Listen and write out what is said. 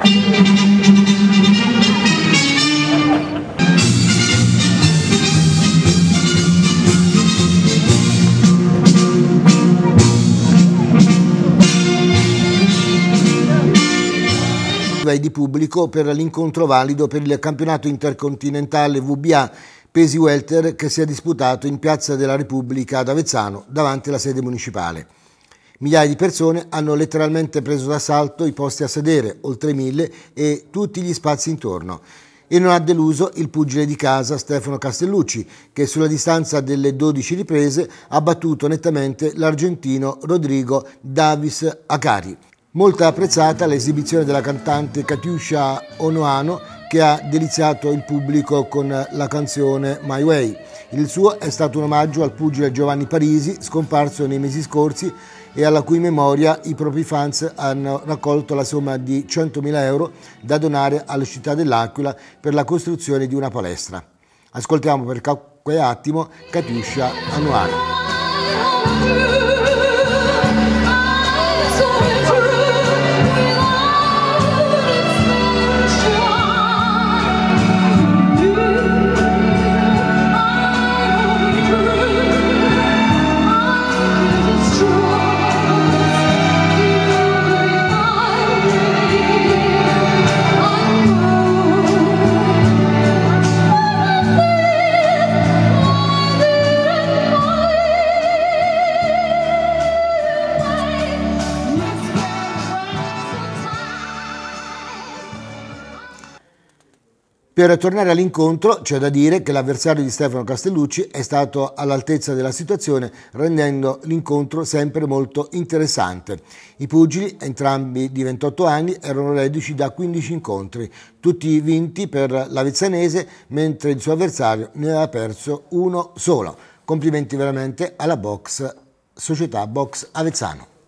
Di pubblico per l'incontro valido per il campionato intercontinentale WBA pesi welter che si è disputato in Piazza della Repubblica ad Avezzano davanti alla sede municipale. Migliaia di persone hanno letteralmente preso d'assalto i posti a sedere, oltre 1000, e tutti gli spazi intorno. E non ha deluso il pugile di casa Stefano Castellucci, che sulla distanza delle 12 riprese ha battuto nettamente l'argentino Rodrigo Davis Acari. Molto apprezzata l'esibizione della cantante Katiuscia Onoano, che ha deliziato il pubblico con la canzone My Way. Il suo è stato un omaggio al pugile Giovanni Parisi, scomparso nei mesi scorsi e alla cui memoria i propri fans hanno raccolto la somma di 100.000 euro da donare alla città dell'Aquila per la costruzione di una palestra. Ascoltiamo per qualche attimo Katiuscia Onoano. Per tornare all'incontro, c'è da dire che l'avversario di Stefano Castellucci è stato all'altezza della situazione, rendendo l'incontro sempre molto interessante. I pugili, entrambi di 28 anni, erano reduci da 15 incontri, tutti vinti per l'avezzanese, mentre il suo avversario ne aveva perso uno solo. Complimenti veramente alla Società Box Avezzano.